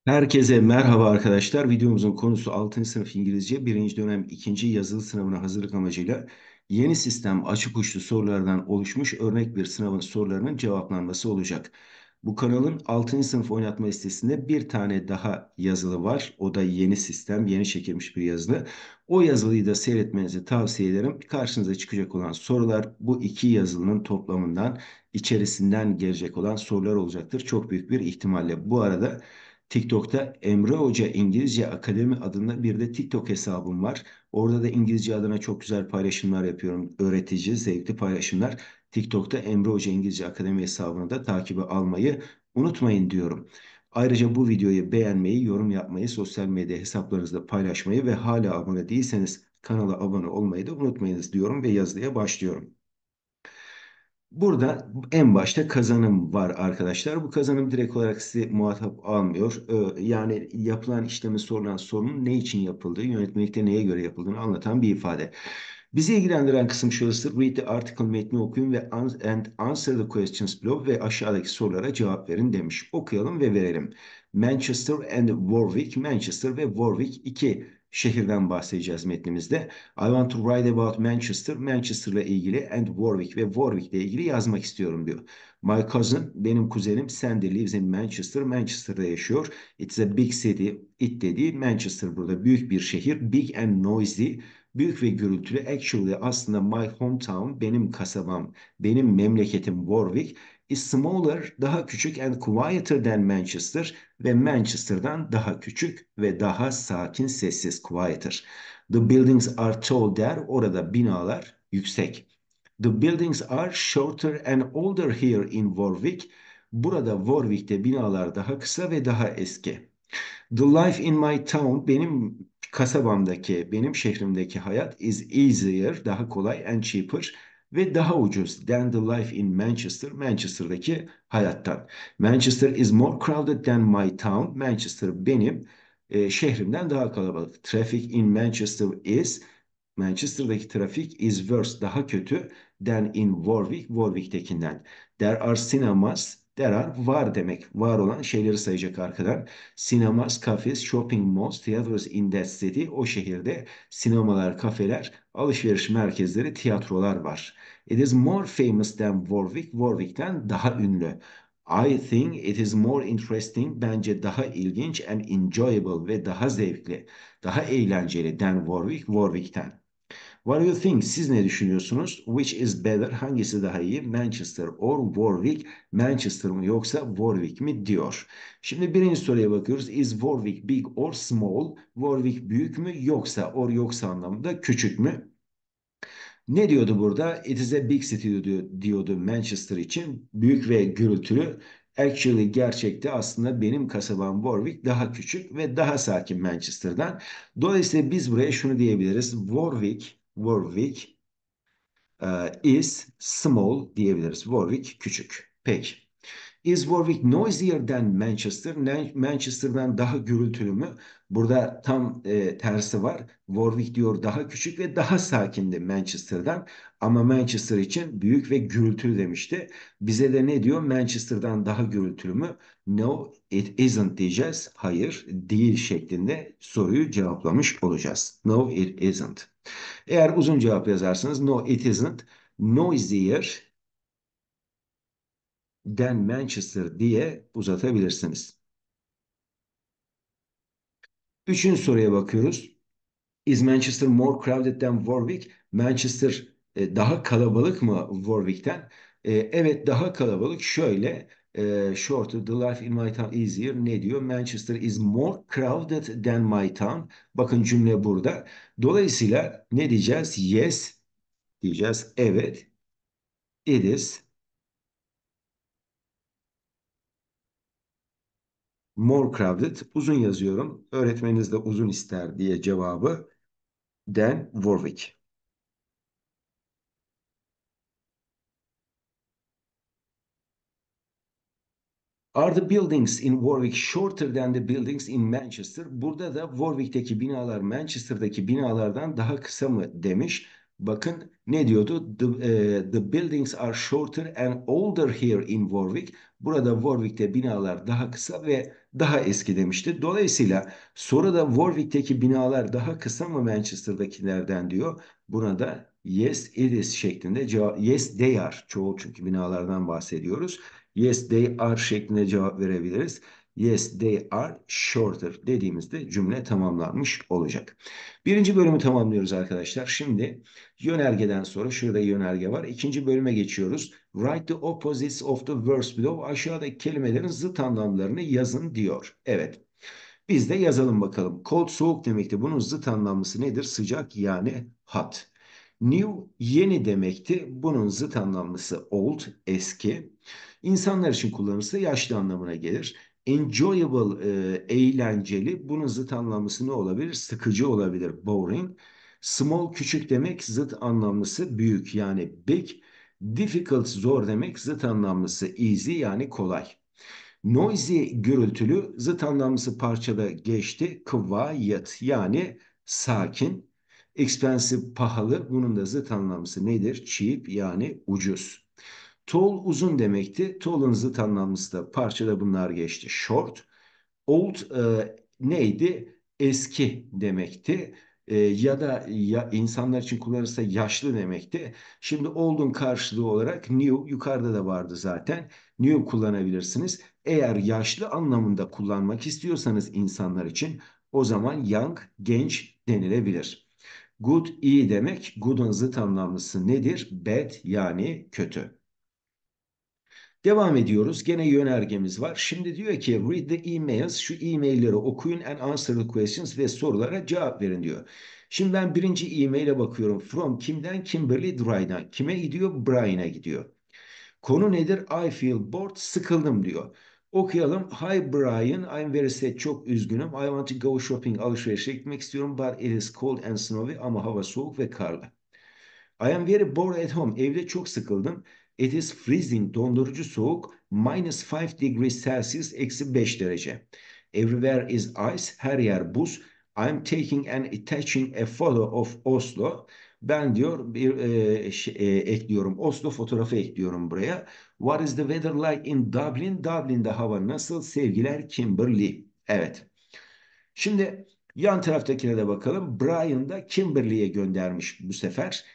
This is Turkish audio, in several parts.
Herkese merhaba arkadaşlar. Videomuzun konusu 6. sınıf İngilizce birinci dönem ikinci yazılı sınavına hazırlık amacıyla yeni sistem açık uçlu sorulardan oluşmuş örnek bir sınavın sorularının cevaplanması olacak. Bu kanalın 6. sınıf oynatma listesinde bir tane daha yazılı var. O da yeni sistem, yeni çekilmiş bir yazılı. O yazılıyı da seyretmenizi tavsiye ederim. Karşınıza çıkacak olan sorular bu iki yazılının toplamından, içerisinden gelecek olan sorular olacaktır. Çok büyük bir ihtimalle. Bu arada TikTok'ta Emre Hoca İngilizce Akademi adında bir de TikTok hesabım var. Orada da İngilizce adına çok güzel paylaşımlar yapıyorum. Öğretici, zevkli paylaşımlar. TikTok'ta Emre Hoca İngilizce Akademi hesabını da takibe almayı unutmayın diyorum. Ayrıca bu videoyu beğenmeyi, yorum yapmayı, sosyal medya hesaplarınızda paylaşmayı ve hala abone değilseniz kanala abone olmayı da unutmayınız diyorum ve yazıya başlıyorum. Burada en başta kazanım var arkadaşlar. Bu kazanım direkt olarak sizi muhatap almıyor. Yani yapılan işlemin sorulan sorunun ne için yapıldığı, yönetmelikte neye göre yapıldığını anlatan bir ifade. Bizi ilgilendiren kısım şurası. Read the article metni okuyun ve and answer the questions below ve aşağıdaki sorulara cevap verin demiş. Okuyalım ve verelim. Manchester and Warwick. Manchester ve Warwick iki şehirden bahsedeceğiz metnimizde. I want to write about Manchester. Manchester'la ilgili and Warwick ve Warwick'le ilgili yazmak istiyorum diyor. My cousin, benim kuzenim Sandy lives in Manchester. Manchester'da yaşıyor. It's a big city. It dediği Manchester burada büyük bir şehir. Big and noisy. Büyük ve gürültülü. Actually aslında my hometown, benim kasabam, benim memleketim Warwick is smaller, daha küçük and quieter than Manchester ve Manchester'dan daha küçük ve daha sakin, sessiz, quieter. The buildings are tall der. Orada binalar yüksek. The buildings are shorter and older here in Warwick. Burada Warwick'te binalar daha kısa ve daha eski. The life in my town, benim kasabamdaki, benim şehrimdeki hayat is easier, daha kolay and cheaper ve daha ucuz than the life in Manchester, Manchester'daki hayattan. Manchester is more crowded than my town. Manchester benim şehrimden daha kalabalık. Traffic in Manchester is, Manchester'daki trafik is worse, daha kötü than in Warwick, Warwick'tekinden. There are cinemas, there are var demek. Var olan şeyleri sayacak arkadan. Cinemas, cafes, shopping malls, theaters in that city. O şehirde sinemalar, kafeler, alışveriş merkezleri, tiyatrolar var. It is more famous than Warwick. Warwick'ten daha ünlü. I think it is more interesting. Bence daha ilginç and enjoyable ve daha zevkli, daha eğlenceli than Warwick, Warwick'ten. What do you think? Siz ne düşünüyorsunuz? Which is better? Hangisi daha iyi? Manchester or Warwick? Manchester mı yoksa Warwick mi diyor. Şimdi birinci soruya bakıyoruz. Is Warwick big or small? Warwick büyük mü yoksa or yoksa anlamında küçük mü? Ne diyordu burada? It is a big city diyordu Manchester için. Büyük ve gürültülü. Actually gerçekte aslında benim kasabam Warwick daha küçük ve daha sakin Manchester'dan. Dolayısıyla biz buraya şunu diyebiliriz. Warwick is small diyebiliriz. Warwick küçük. Peki. Is Warwick noisier than Manchester? Manchester'dan daha gürültülü mü? Burada tam tersi var. Warwick diyor daha küçük ve daha sakindi Manchester'dan. Ama Manchester için büyük ve gürültülü demişti. Bize de ne diyor? Manchester'dan daha gürültülü mü? No, it isn't diyeceğiz. Hayır, değil şeklinde soruyu cevaplamış olacağız. No, it isn't. Eğer uzun cevap yazarsanız no, it isn't noisier than Manchester diye uzatabilirsiniz. Üçüncü soruya bakıyoruz. Is Manchester more crowded than Warwick? Manchester daha kalabalık mı Warwick'ten? Evet daha kalabalık. Şöyle shorter, the life in my town easier. Ne diyor? Manchester is more crowded than my town. Bakın cümle burada. Dolayısıyla ne diyeceğiz? Yes diyeceğiz. Evet, it is more crowded. Uzun yazıyorum. Öğretmeniniz de uzun ister diye cevabı. Than Warwick. Are the buildings in Warwick shorter than the buildings in Manchester? Burada da Warwick'teki binalar Manchester'daki binalardan daha kısa mı demiş. Bakın ne diyordu? The buildings are shorter and older here in Warwick. Burada Warwick'te binalar daha kısa ve daha eski demişti. Dolayısıyla soruda Warwick'teki binalar daha kısa mı Manchester'dakilerden diyor. Buna da yes it is şeklinde cevap, yes they are, çoğul çünkü binalardan bahsediyoruz. Yes they are şeklinde cevap verebiliriz. Yes they are shorter dediğimizde cümle tamamlanmış olacak. Birinci bölümü tamamlıyoruz arkadaşlar. Şimdi yönergeden sonra şurada yönerge var. İkinci bölüme geçiyoruz. Write the opposites of the words below. Aşağıdaki kelimelerin zıt anlamlarını yazın diyor. Evet. Biz de yazalım bakalım. Cold soğuk demekti. Bunun zıt anlamlısı nedir? Sıcak yani hot. New yeni demekti. Bunun zıt anlamlısı old eski. İnsanlar için kullanılırsa yaşlı anlamına gelir. Enjoyable eğlenceli. Bunun zıt anlamlısı ne olabilir? Sıkıcı olabilir. Boring. Small küçük demek zıt anlamlısı büyük yani big. Difficult zor demek zıt anlamlısı easy yani kolay. Noisy gürültülü zıt anlamlısı parçada geçti. Quiet yani sakin. Expensive pahalı. Bunun da zıt anlamlısı nedir? Cheap yani ucuz. Tall uzun demekti. Tall'ın zıt anlamlısı da parçada bunlar geçti. Short. Old neydi? Eski demekti. Ya da ya insanlar için kullanırsa yaşlı demekti. Şimdi old'un karşılığı olarak new yukarıda da vardı zaten. New kullanabilirsiniz. Eğer yaşlı anlamında kullanmak istiyorsanız insanlar için o zaman young, genç denilebilir. Good iyi demek. Good'un zıt anlamlısı nedir? Bad yani kötü. Devam ediyoruz. Gene yönergemiz var. Şimdi diyor ki read the emails. Şu e-mailleri okuyun and answer the questions ve sorulara cevap verin diyor. Şimdi ben birinci e-maile bakıyorum. From kimden? Kimberly Dry'dan. Kime gidiyor? Brian'a gidiyor. Konu nedir? I feel bored. Sıkıldım diyor. Okuyalım. Hi Brian, I'm very sad. Çok üzgünüm. I want to go shopping. Alışverişe gitmek istiyorum. But it is cold and snowy. Ama hava soğuk ve karlı. I am very bored at home. Evde çok sıkıldım. It is freezing. Dondurucu soğuk. Minus 5 degrees Celsius. Eksi 5 derece. Everywhere is ice. Her yer buz. I'm taking and attaching a photo of Oslo. Ben diyor bir ekliyorum. Oslo fotoğrafı ekliyorum buraya. What is the weather like in Dublin? Dublin'de hava nasıl? Sevgiler Kimberly. Evet. Şimdi yan taraftakine de bakalım. Brian da Kimberly'ye göndermiş bu sefer.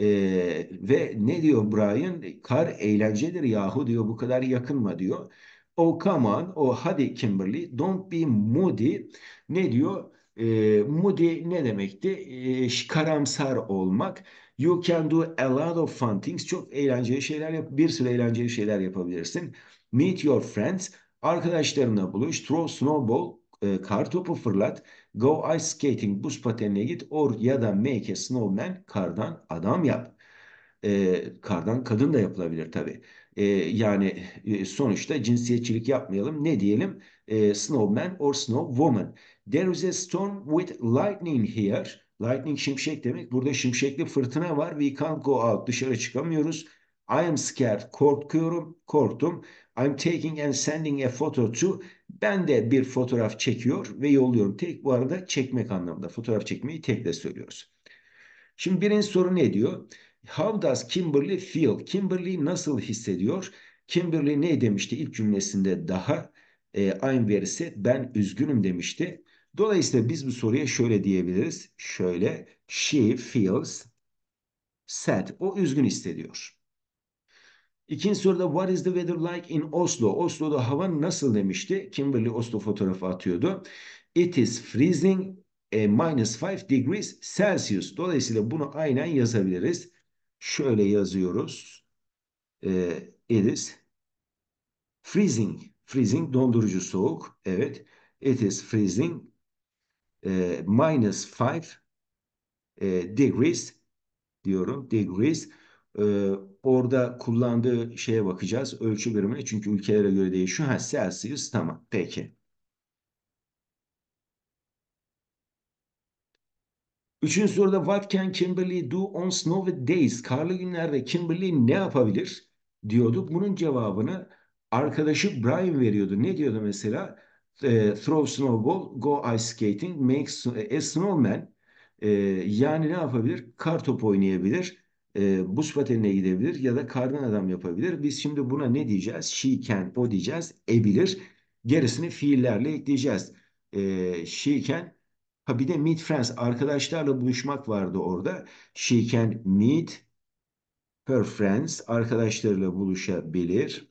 Ve ne diyor Brian? Kar eğlencedir yahu diyor. Bu kadar yakınma diyor. Oh come on. Oh hadi Kimberly. Don't be moody. Ne diyor? Moody ne demekti? Karamsar olmak. You can do a lot of fun things. Çok eğlenceli şeyler yap. Bir sürü eğlenceli şeyler yapabilirsin. Meet your friends. Arkadaşlarına buluş. Throw snowball kar topu fırlat, go ice skating, buz patenine git, or ya da make a snowman, kardan adam yap. Kardan kadın da yapılabilir tabii. Yani sonuçta cinsiyetçilik yapmayalım. Ne diyelim? Snowman or snowwoman. There is a storm with lightning here. Lightning şimşek demek. Burada şimşekli fırtına var. We can't go out. Dışarı çıkamıyoruz. I am scared. Korkuyorum. Korktum. I'm taking and sending a photo to. Ben de bir fotoğraf çekiyor ve yolluyorum. Tek bu arada çekmek anlamında. Fotoğraf çekmeyi tekle söylüyoruz. Şimdi birinci soru ne diyor? How does Kimberly feel? Kimberly nasıl hissediyor? Kimberly ne demişti ilk cümlesinde daha? I'm very sad. Ben üzgünüm demişti. Dolayısıyla biz bu soruya şöyle diyebiliriz. Şöyle. She feels sad. O üzgün hissediyor. İkinci soruda what is the weather like in Oslo? Oslo'da hava nasıl demişti? Kimberly Oslo fotoğrafı atıyordu. It is freezing minus 5 degrees Celsius. Dolayısıyla bunu aynen yazabiliriz. Şöyle yazıyoruz. It is freezing. Freezing dondurucu soğuk. Evet. It is freezing minus 5 degrees diyorum. Degrees. Ee, Orada kullandığı şeye bakacağız. Ölçü birimine. Çünkü ülkelere göre değişiyor. Ha, Celsius tamam. Peki. Üçüncü soruda what can Kimberly do on snowy days? Karlı günlerde Kimberly ne yapabilir diyorduk. Bunun cevabını arkadaşı Brian veriyordu. Ne diyordu mesela? Throw snowball, go ice skating, make a snowman. E, Yani ne yapabilir? Kar topu oynayabilir, buz patenine gidebilir ya da kardan adam yapabilir. Biz şimdi buna ne diyeceğiz? She can, o diyeceğiz. Ebilir. Gerisini fiillerle ekleyeceğiz. She can, ha bir de meet friends, arkadaşlarla buluşmak vardı orada. She can meet her friends, arkadaşlarıyla buluşabilir.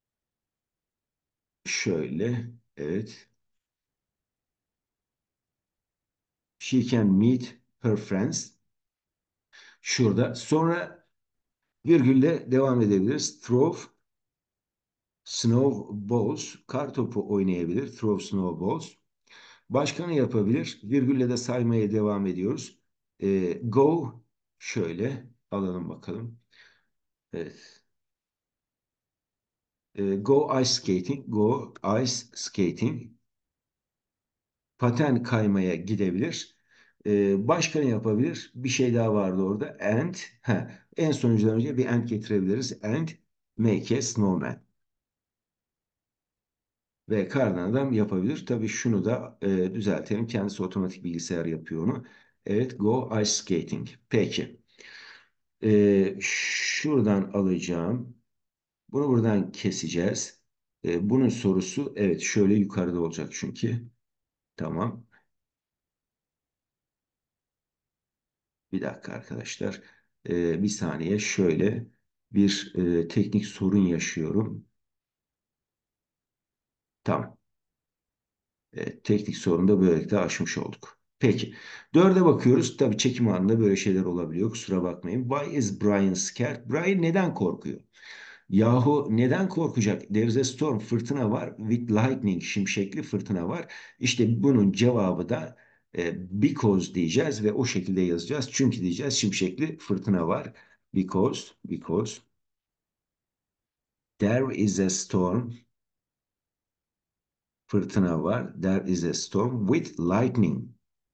Şöyle, evet. She can meet her friends. Şurada. Sonra virgülle devam edebiliriz. Throw snowballs. Kar topu oynayabilir. Throw snowballs. Başka ne yapabilir? Virgülle de saymaya devam ediyoruz. Go. Şöyle alalım bakalım. Evet. Go ice skating. Go ice skating. Paten kaymaya gidebilir. Başka ne yapabilir? Bir şey daha vardı orada. And, en sonuncudan önce bir and getirebiliriz. And make a snowman. Ve kardan adam yapabilir. Tabii şunu da düzeltelim. Kendisi otomatik bilgisayar yapıyor onu. Evet, go ice skating. Peki. Şuradan alacağım. Bunu buradan keseceğiz. Bunun sorusu evet şöyle yukarıda olacak çünkü. Tamam. Bir dakika arkadaşlar. Bir saniye şöyle bir teknik sorun yaşıyorum. Tamam. Teknik sorunu da böylelikle aşmış olduk. Peki. Dörde bakıyoruz. Tabii çekim anında böyle şeyler olabiliyor. Kusura bakmayın. Why is Brian scared? Brian neden korkuyor? Yahu neden korkacak? There's a storm, fırtına var. With lightning, şimşekli fırtına var. İşte bunun cevabı da because diyeceğiz ve o şekilde yazacağız. Çünkü diyeceğiz şimşekli fırtına var. Because there is a storm, fırtına var. There is a storm with lightning,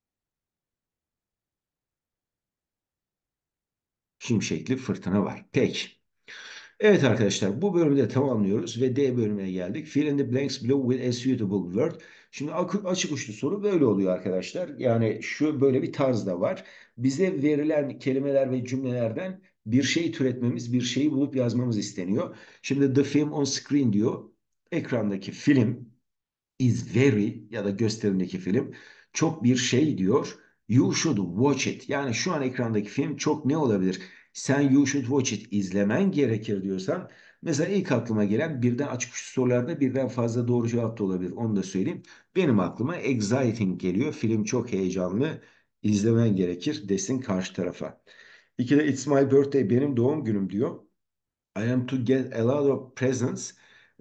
şimşekli fırtına var. Peki. Evet arkadaşlar bu bölümü de tamamlıyoruz ve D bölümüne geldik. Fill in the blanks below with a suitable word. Şimdi açık uçlu soru böyle oluyor arkadaşlar. Yani şu böyle bir tarz da var. Bize verilen kelimeler ve cümlelerden bir şey türetmemiz, bir şeyi bulup yazmamız isteniyor. Şimdi the film on screen diyor. Ekrandaki film is very ya da gösterimdeki film çok bir şey diyor. You should watch it. Yani şu an ekrandaki film çok ne olabilir? Sen you should watch it izlemen gerekir diyorsan mesela ilk aklıma gelen birden açık uçlu sorularda birden fazla doğru cevap da olabilir. Onu da söyleyeyim. Benim aklıma exciting geliyor. Film çok heyecanlı. İzlemen gerekir desin karşı tarafa. İki de it's my birthday benim doğum günüm diyor. I am to get a lot of presents.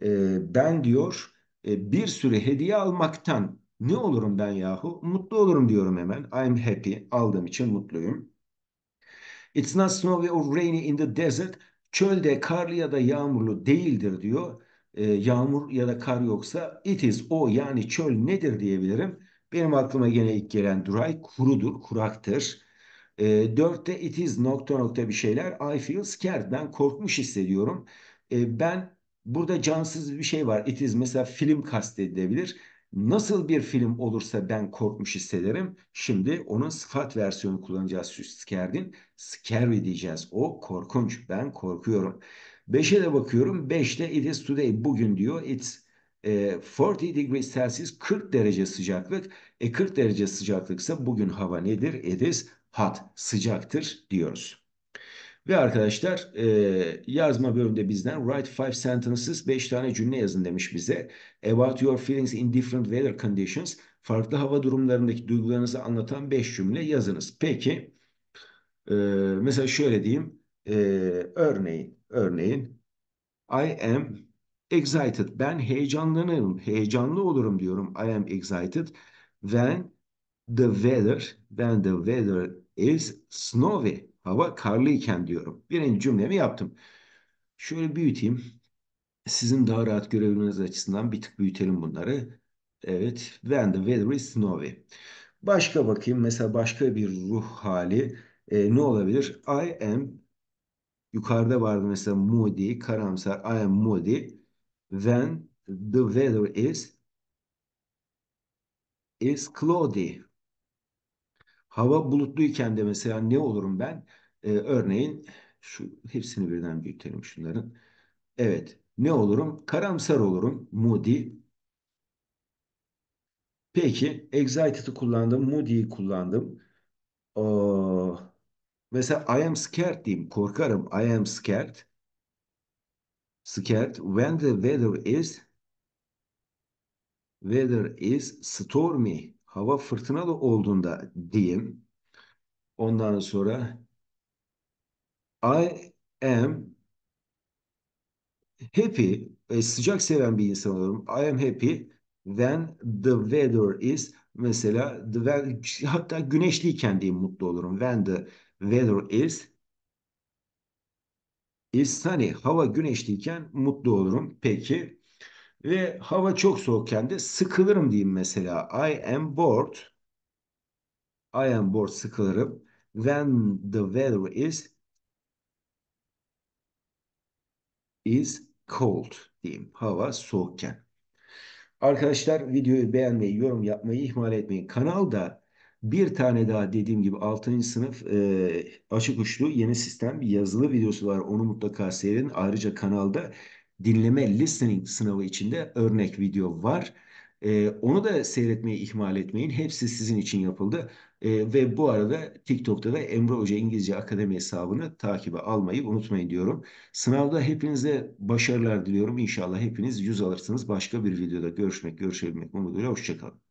Ben diyor bir sürü hediye almaktan ne olurum ben yahu? Mutlu olurum diyorum hemen. I'm happy. Aldığım için mutluyum. It's not snowy or rainy in the desert. Çölde karlı ya da yağmurlu değildir diyor. Yağmur ya da kar yoksa it is o yani çöl nedir diyebilirim. Benim aklıma gene ilk gelen dry kurudur, kuraktır. Dörtte it is nokta nokta bir şeyler. I feel scared. Ben korkmuş hissediyorum. Ben burada cansız bir şey var. It is mesela film kastedilebilir. Nasıl bir film olursa ben korkmuş hissederim. Şimdi onun sıfat versiyonu kullanacağız şu scared'in. Scary diyeceğiz. O korkunç. Ben korkuyorum. Beşe de bakıyorum. Beşte it is today. Bugün diyor. It's 40 degrees Celsius 40 derece sıcaklık. 40 derece sıcaklıksa bugün hava nedir? It is hot. Sıcaktır diyoruz. Ve arkadaşlar yazma bölümünde bizden write five sentences 5 tane cümle yazın demiş bize. About your feelings in different weather conditions. Farklı hava durumlarındaki duygularınızı anlatan 5 cümle yazınız. Peki e, mesela şöyle diyeyim. E, örneğin I am excited. Ben heyecanlanırım, heyecanlı olurum diyorum. I am excited when the weather is snowy. Hava karlıyken diyorum. Birinci cümlemi yaptım. Şöyle büyüteyim. Sizin daha rahat görebilmeniz açısından bir tık büyütelim bunları. Evet. When the weather is snowy. Başka bakayım. Mesela başka bir ruh hali. Ne olabilir? I am yukarıda vardı mesela moody, karamsar. I am moody. When the weather is cloudy. Hava bulutluyken de mesela ne olurum ben? Örneğin şu hepsini birden büyütelim şunların. Evet. Ne olurum? Karamsar olurum. Moody. Peki. Excited'ı kullandım. Moody'yi kullandım. Oo, mesela I am scared diyeyim. Korkarım. I am scared. Scared. When the weather is stormy. Hava fırtınalı olduğunda diyeyim. Ondan sonra I am happy. Sıcak seven bir insan olurum. I am happy when the weather is mesela hatta güneşliyken diyeyim mutlu olurum. When the weather is sunny. Hava güneşliyken mutlu olurum. Peki. Ve hava çok soğukken de sıkılırım diyeyim mesela. I am bored sıkılırım. When the weather is cold diyeyim. Hava soğukken. Arkadaşlar videoyu beğenmeyi, yorum yapmayı ihmal etmeyin. Kanalda bir tane daha dediğim gibi 6. sınıf açık uçlu yeni sistem bir yazılı videosu var. Onu mutlaka seyredin. Ayrıca kanalda dinleme listening sınavı içinde örnek video var. Onu da seyretmeyi ihmal etmeyin. Hepsi sizin için yapıldı. Ve bu arada TikTok'ta da Emre Hoca İngilizce Akademi hesabını takibe almayı unutmayın diyorum. Sınavda hepinize başarılar diliyorum. İnşallah hepiniz 100 alırsınız. Başka bir videoda görüşebilmek umuduyla. Hoşçakalın.